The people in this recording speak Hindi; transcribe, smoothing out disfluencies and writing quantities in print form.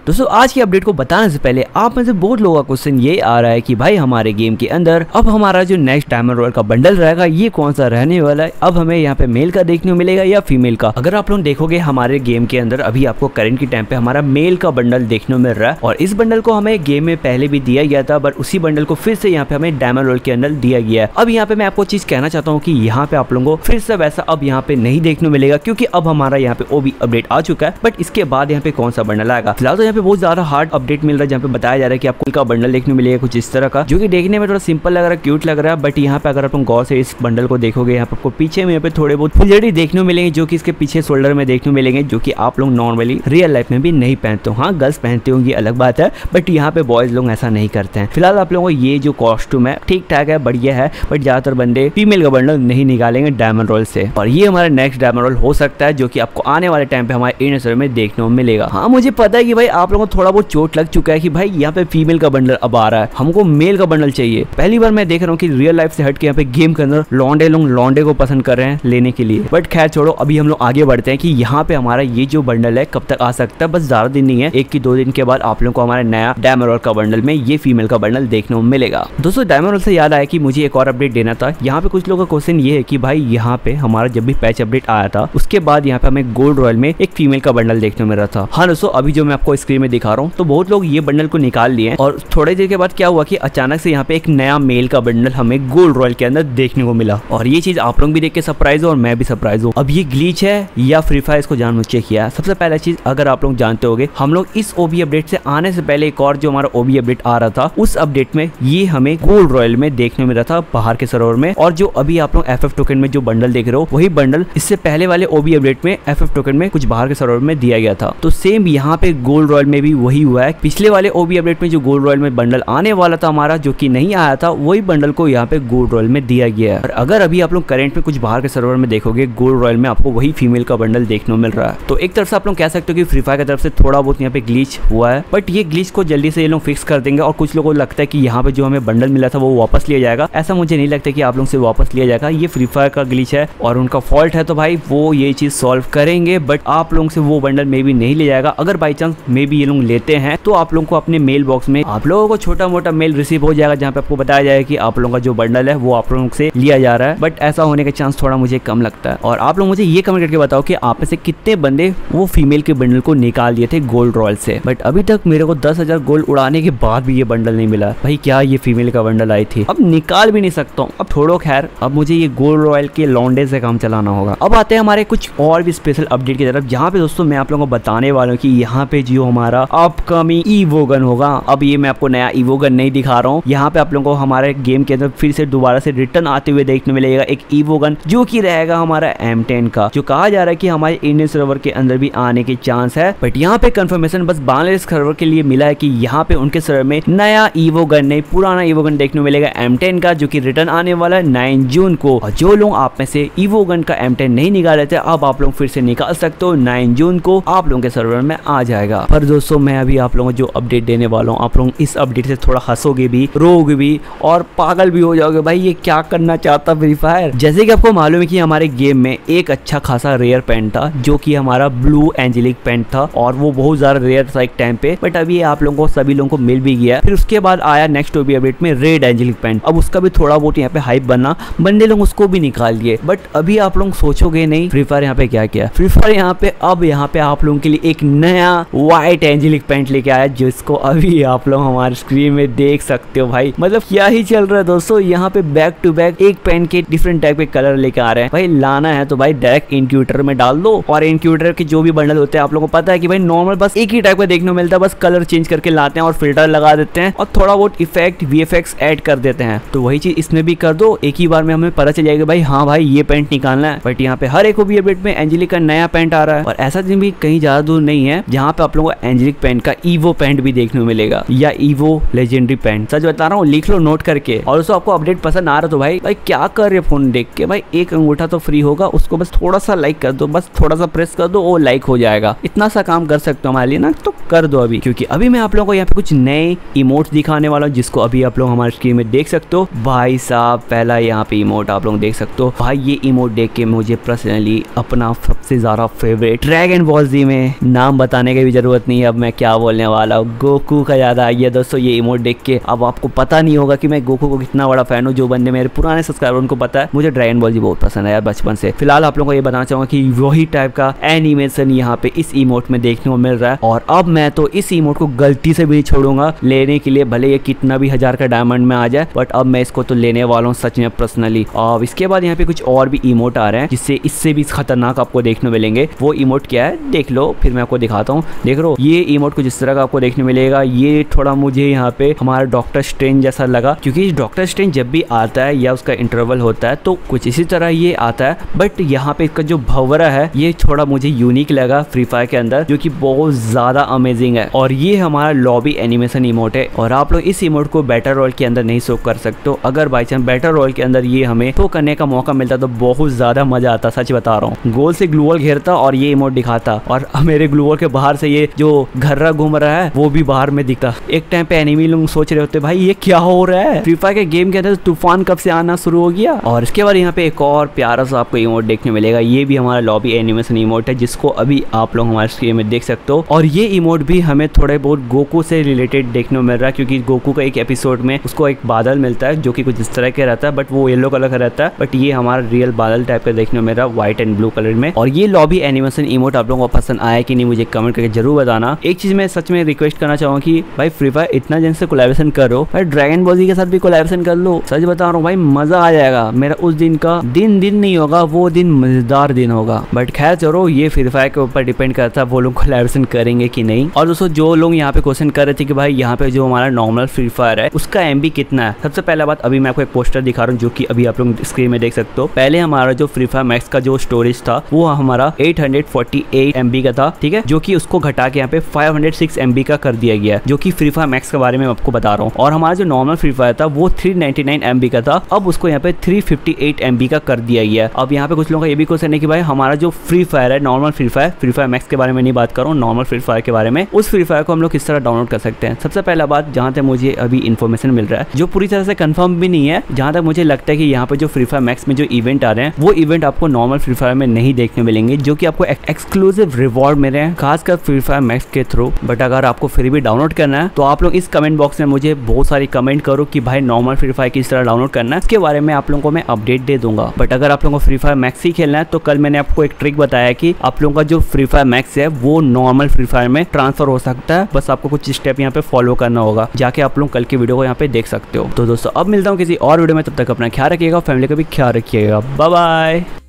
दोस्तों आज की अपडेट को बताने से पहले आप में से बहुत लोगों का क्वेश्चन ये आ रहा है कि भाई हमारे गेम के अंदर अब हमारा जो नेक्स्ट डायमंड रॉयल का बंडल रहेगा ये कौन सा रहने वाला है। अब हमें यहाँ पे मेल का देखने को मिलेगा या फीमेल का। अगर आप लोग देखोगे हमारे गेम के अंदर अभी आपको करंट की टाइम पे हमारा मेल का बंडल देखने को मिल रहा है और इस बंडल को हमें गेम में पहले भी दिया गया था, बट उसी बंडल को फिर से यहाँ पे हमें डायमंड रॉयल के अंदर दिया गया है। अब यहाँ पे मैं आपको चीज कहना चाहता हूँ कि यहाँ पे आप लोगों को फिर से वैसा अब यहाँ पे नहीं देखने को मिलेगा, क्योंकि अब हमारा यहाँ पे ओबी अपडेट आ चुका है। बट इसके बाद यहाँ पे कौन सा बंडल आएगा, फिलहाल तो यहाँ पे बहुत ज्यादा हार्ड अपडेट मिल रहा है जहाँ पे बताया जा रहा है कि आपको का बंडल देखने को मिलेगा कुछ इस तरह का, जो कि देखने में थोड़ा सिंपल लग रहा है, क्यूट लग रहा है। बट यहाँ पे अगर आप गौर से इस बंडल को देखोगे यहाँ पे आपको पीछे में यहाँ पे थोड़े बहुत फुलझड़ी देखने को मिलेंगे, जो कि इसके पीछे शोल्डर में देखने को मिलेंगे, जो कि आप लोग नॉर्मली रियल लाइफ में भी नहीं पहनते हो। हाँ, गर्ल्स पहनते होंगे अलग बात है, बट यहाँ पे बॉयज लोग ऐसा नहीं करते हैं। फिलहाल आप लोगों को ये जो कॉस्ट्यूम है ठीक ठाक है, बढ़िया है, बट ज्यादातर बंदे फीमेल का बंडल नहीं निकालेंगे डायमंड रॉयल से। और ये हमारा नेक्स्ट डायमंड रॉयल हो सकता है जो कि आपको आने वाले टाइम पे हमारे इंडियन सर्वर में देखने को मिलेगा। हाँ, मुझे पता है कि भाई आप लोगों को थोड़ा बहुत चोट लग चुका है कि भाई यहाँ पे फीमेल का बंडल अब आ रहा है, हमको मेल का बंडल चाहिए। पहली बार मैं देख रहा हूँ कि रियल लाइफ से हट के यहाँ पे गेम के अंदर लौंडे लोग लौंडे को पसंद कर रहे हैं लेने के लिए। बट खैर छोड़ो, अभी हम लोग आगे बढ़ते हैं कि यहाँ पे हमारा ये जो बंडल है कब तक आ सकता है। बस ज्यादा दिन नहीं है, 1 की 2 दिन के बाद आप लोगों को हमारे नया डायमंड रॉयल का बंडल में ये फीमेल का बंडल देखने को मिलेगा। दोस्तों डायमंड रॉयल से याद आया कि मुझे एक और अपडेट देना था। यहाँ पे कुछ लोगों का क्वेश्चन ये है कि भाई यहाँ पे हमारा जब भी पैच अपडेट आया था उसके बाद यहाँ पे हमें गोल्ड रॉयल में एक फीमेल का बंडल देखने को मिल रहा था। हाँ दोस्तों, अभी जो मैं आपको स्क्रीन में दिखा रहा हूँ तो बहुत लोग ये बंडल को निकाल लिए और थोड़ी देर के बाद क्या हुआ कि अचानक से यहाँ पे एक नया मेल का बंडल हमें गोल्ड रॉयल के अंदर देखने को मिला। और ये चीज आप लोग भी देख के सरप्राइज हो और मैं भी सरप्राइज हूँ। अब ये ग्लिच है या फ्री फायर इसको जानबूझ के किया है। सबसे पहला चीज अगर आप लोग जानते होंगे, हम लोग इस ओबी अपडेट से आने से पहले एक और जो हमारा ओबी अपडेट आ रहा था उस अपडेट में ये हमें गोल्ड रॉयल में देखने मिल रहा था बाहर के सर्वर में। और जो अभी आप लोग एफएफ टोकन में जो बंडल देख रहे हो वही बंडल इससे पहले वाले ओबी अपडेट में एफएफ टोकन में कुछ बाहर के सर्वर में दिया गया था। तो सेम यहाँ पे गोल्ड रॉयल में भी वही हुआ है। पिछले वाले ओबी अपडेट में जो गोल्ड रॉयल में बंडल आने वाला था हमारा, जो कि नहीं आया था, वही बंडल को यहाँ पे गोल्ड रॉयल में दिया गया है। और अगर अभी आप लोग करंट में कुछ बाहर के सर्वर में देखोगे गोल्ड रॉयल में आपको वही फीमेल का बंडल देखने को मिल रहा है। तो एक तरफ से आप लोग कह सकते हो कि फ्री फायर की तरफ से थोड़ा बहुत यहाँ पे ग्लिच हुआ है, बट ये ग्लिच को जल्दी से ये लोग फिक्स कर देंगे। और कुछ लोगों को लगता है कि यहाँ पे जो हमें बंडल मिला था वो वापस लिया जाएगा। ऐसा मुझे नहीं लगता कि आप लोग से वापस लिया जाएगा, ये फ्री फायर का ग्लिच है और उनका फॉल्ट है, तो भाई वो ये चीज सॉल्व करेंगे। बट आप लोगों से वो बंडल मे भी नहीं लिया जाएगा। अगर बाई चांस मे भी ये लोग लेते हैं तो आप लोगों को अपने मेल बॉक्स में आप लोगों को छोटा मोटा मेल रिसीव हो जाएगा जहाँ पे आपको बताया जाएगा कि आप लोगों का जो बंडल है वो आप लोगों से लिया जा रहा है। बट ऐसा होने का चांस थोड़ा मुझे कम लगता है। और आप लोग मुझे ये कमेंट करके बताओ कि आप में से कितने बंदे वो फीमेल के बंडल को निकाल दिए थे गोल्ड रॉयल से। बट अभी तक मेरे को 10,000 गोल्ड उड़ाने के बाद भी ये बंडल नहीं मिला। भाई क्या ये फीमेल का बंडल आई थी, अब निकाल भी नहीं सकता हूँ। अब छोड़ो, खैर अब मुझे ये गोल्ड रॉयल के लॉन्डे से काम चलाना होगा। अब आते हैं हमारे कुछ और भी स्पेशल अपडेट की तरफ, जहाँ पे दोस्तों मैं आप लोगों को बताने वाला हूँ कि यहाँ पे जो हमारा अपकमिंग ईवो गन होगा। अब ये मैं आपको नया ईवो गन नहीं दिखा रहा हूँ, यहाँ पे आप लोगों को हमारे गेम के अंदर फिर से दोबारा से रिटर्न आते हुए देखने मिलेगा एक ईवो गन, जो कि रहेगा हमारा M10 का, जो कहा जा रहा है कि हमारे इंडियन सर्वर के अंदर भी आने के चांस है। बट यहाँ पे कंफर्मेशन बस बांग्लादेश सर्वर के लिए मिला है कि यहाँ पे उनके सर्वर में नया ईवो गन नहीं पुराना ईवो गन देखने मिलेगा M10 का, जो कि रिटर्न आने वाला है 9 जून को। और जो लोग आप में से ईवो गन का M10 नहीं निकाले थे, अब आप लोग फिर से निकाल सकते हो। 9 जून को आप लोगों के सर्वर में आ जाएगा। पर दोस्तों मैं अभी आप लोगों को जो अपडेट देने वाला हूँ, आप लोग इस अपडेट से थोड़ा हंसोगे भी, रोगे भी और पागल भी हो जाओगे। भाई ये क्या करना चाहता फ्री फायर। जैसे कि आपको मालूम है कि हमारे गेम में एक अच्छा खासा रेयर पेंट था, जो कि हमारा ब्लू एंजेलिक पेंट था और वो बहुत ज्यादा रेयर था एक टाइम पे। बट अभी आप लोगों को सभी लोगों को मिल भी गया। फिर उसके बाद आया नेक्स्ट ओबी अपडेट में रेड एंजेलिक पेंट। अब उसका भी थोड़ा बहुत यहाँ पे हाइप बना, बंदे लोग उसको भी निकाल दिए। बट अभी आप लोग सोचोगे नहीं फ्री फायर यहाँ पे क्या किया। फ्री फायर यहाँ पे अब यहाँ पे आप लोगों के लिए एक नया व्हाइट एंजेलिक पेंट लेके आया, जिसको अभी आप लोग हमारे स्क्रीन में देख सकते हो। भाई मतलब क्या ही चल रहा है दोस्तों, यहाँ पे बैक टू बैक एक पेन के डिफरेंट टाइप के कलर लेके आ रहे हैं। भाई लाना है तो भाई डायरेक्ट इंक्यूटर में डाल दो। और इंक्यूटर के जो भी बंडल होते हैं आप लोगों को पता है कि भाई नॉर्मल बस एक ही टाइप का देखने को मिलता है, बस कलर चेंज करके लाते हैं और फिल्टर लगा देते हैं और थोड़ा बहुत इफेक्ट VFX ऐड कर देते हैं। तो वही चीज इसमें भी कर दो, एक ही बार में हमें पता चल जाएगा भाई हाँ भाई ये पेंट निकालना है। बट यहाँ पे हर एक ओबी अपडेट में एंजेलिक का नया पेंट आ रहा है। और ऐसा दिन भी कहीं ज्यादा दूर नहीं है जहाँ पे आप लोगों को एंजेलिक पेंट का ईवो पेंट भी देखने को मिलेगा, या ईवो लेजेंडरी पेंट। सच बता रहा हूँ, लिख लो नोट करके। और उसको आपको अपडेट पसंद आ रहा तो भाई क्या कर रहे फोन देख के, भाई एक अंगूठा तो फ्री होगा, उसको बस थोड़ा सा लाइक कर दो, बस थोड़ा सा प्रेस कर दो, वो लाइक हो जाएगा। इतना सा काम कर सकते हो हमारे लिए ना, तो कर दो अभी। क्योंकि अभी मैं आप लोगों को यहाँ पे कुछ नए इमोट्स दिखाने वाला हूँ, जिसको अभी आप लोग हमारे स्क्रीन में देख सकते हो। भाई साहब पहला यहाँ पे इमोट आप लोग देख सकते हो। भाई ये इमोट देख के मुझे पर्सनली अपना सबसे ज्यादा फेवरेट ड्रैगन बॉल जी में, नाम बताने की भी जरूरत नहीं नहीं अब मैं क्या बोलने वाला हूँ, गोकू का याद आ गया दोस्तों ये इमोट देख के। अब आपको पता नहीं होगा कि मैं गोकू को कितना बड़ा फैन हूँ। जो बंदे मेरे पुराने सब्सक्राइबर उनको पता है मुझे ड्रैगन बॉल जी बहुत पसंद है यार बचपन से। फिलहाल आप लोगों को ये बताना चाहूंगा कि वही टाइप का एनिमेशन यहाँ पे इस इमोट में देखने को मिल रहा है। और अब मैं तो इस इमोट को गलती से भी छोड़ूंगा लेने के लिए, भले ये कितना भी 1000 का डायमंड में आ जाए, बट अब मैं इसको तो लेने वाला हूँ सच में पर्सनली। अब इसके बाद यहाँ पे कुछ और भी इमोट आ रहे हैं जिससे इससे भी खतरनाक आपको देखने मिलेंगे। वो इमोट क्या है देख लो, फिर मैं आपको दिखाता हूँ। देख लो ये इमोट कुछ इस तरह का आपको देखने मिलेगा। ये थोड़ा मुझे यहाँ पे हमारा डॉक्टर स्ट्रेंज जैसा लगा, क्योंकि डॉक्टर स्ट्रेंज जब भी आता है या उसका इंटरवल होता है तो कुछ इसी तरह ये आता है। बट यहाँ पे इसका जो भंवरा है ये थोड़ा मुझे यूनिक लगा फ्री फायर के अंदर, जो कि बहुत ज्यादा अमेजिंग है। और ये हमारा लॉबी एनिमेशन इमोट है। और आप लोग इस इमोट को बैटल रॉयल के अंदर नहीं शो कर सकते हो। अगर बाई चांस बैटल रॉयल के अंदर ये हमें शो करने का मौका मिलता तो बहुत ज्यादा मजा आता, सच बता रहा हूँ। गोल से ग्लूवॉल घेरता और ये इमोट दिखाता, और मेरे ग्लूवॉल के बाहर से ये जो घर्रा घूम रहा है वो भी बाहर में दिखता। एक टाइम पे एनिमी लोग सोच रहे होते भाई ये क्या हो रहा है, फ्री फायर के गेम के अंदर तूफान कब से आना शुरू हो गया। और इसके बाद यहाँ पे एक और प्यारा सा आपको इमोट देखने मिलेगा। ये भी हमारा लॉबी एनिमेशन इमोट है जिसको अभी आप लोग हमारे स्क्रीन में देख सकते हो। और ये इमोट भी हमें थोड़े बहुत गोकू से रिलेटेड देखने को मिल रहा है, क्योंकि गोकू का एक एपिसोड में उसको एक बादल मिलता है जो कि कुछ इस तरह का रहता है, बट वो येलो कलर का रहता है। बट ये हमारा रियल बादल टाइप का देखने को मिल रहा है, व्हाइट एंड ब्लू कलर में। और ये लॉबी एनिमेशन इमोट आप लोगों को पसंद आया कि नहीं मुझे कमेंट करके जरूर बताना। एक चीज मैं सच में रिक्वेस्ट करना चाहूँगा कि भाई फ्री फायर इतना जन से कोलैबोरेशन करो, भाई ड्रैगन बॉल जी के साथ भी कोलैबोरेशन कर लो। सच बता रहा हूँ भाई मजा आ जाएगा। मेरा उस दिन का दिन नहीं होगा, वो दिन मजेदार दिन होगा। बट खैर चलो ये फ्री फायर के ऊपर डिपेंड करता है वो लोग कोलैबोरेशन करेंगे कि नहीं। और दोस्तों जो लोग यहाँ पे क्वेश्चन कर रहे थे कि भाई यहाँ पे जो हमारा नॉर्मल फ्री फायर है उसका एमबी कितना है, सबसे पहला बात अभी मैं आपको एक पोस्टर दिखा रहा हूँ जो कि अभी आप लोग स्क्रीन में देख सकते हो। पहले हमारा जो फ्री फायर मैक्स का जो स्टोरेज था वो हमारा 848 MB का था, ठीक है, जो कि उसको घटा के यहाँ पे 506 MB का कर दिया गया, जो कि फ्री फायर मैक्स के बारे में आपको बता रहा हूँ। और हमारा जो नॉर्मल फ्री फायर था वो 399 MB का था, अब उसको यहाँ पे 358 MB का कर दिया गया। अब यहाँ पे कुछ लोगों का ये भी क्वेश्चन है कि भाई हमारा जो फ्री फायर है नॉर्मल फ्री फायर मैक्स के बारे में नहीं बात कर रहा हूँ, नॉर्मल फ्री फायर के बारे में, उस फ्री फायर को हम लोग किस तरह डाउनलोड कर सकते हैं। सबसे पहला बात जहाँ तक मुझे अभी इन्फॉर्मेशन मिल रहा है, जो पूरी तरह से कंफर्म भी नहीं है, जहाँ तक मुझे लगता है कि यहाँ पे जो फ्री फायर मैक्स में जो इवेंट आ रहे हैं वो इवेंट आपको नॉर्मल फ्री फायर में नहीं देखने मिलेंगे, जो कि आपको एक्सक्लूसिव रिवॉर्ड मिल रहे हैं खासकर फ्री फायर मैक्स के थ्रू। बट अगर आपको फिर भी डाउनलोड करना है तो आप लोग इस कमेंट बॉक्स में मुझे बहुत सारी कमेंट करो कि भाई नॉर्मल फ्री फायर किस तरह डाउनलोड करना है, इसके बारे में आप लोगों को मैं अपडेट दे दूंगा। बट अगर आप लोगों को फ्री फायर मैक्स ही खेलना है तो कल मैंने आपको एक ट्रिक बताया कि आप लोगों का जो फ्री फायर मैक्स है वो नॉर्मल फ्री फायर में ट्रांसफर हो सकता है। बस आपको कुछ स्टेप यहाँ पे फॉलो करना होगा, जाके आप लोग कल की वीडियो को यहाँ पे देख सकते हो। तो दोस्तों अब मिलता हूँ किसी और वीडियो में, तब तक अपना ख्याल रखिएगा, फैमिली का भी ख्याल रखिएगा। Bye bye.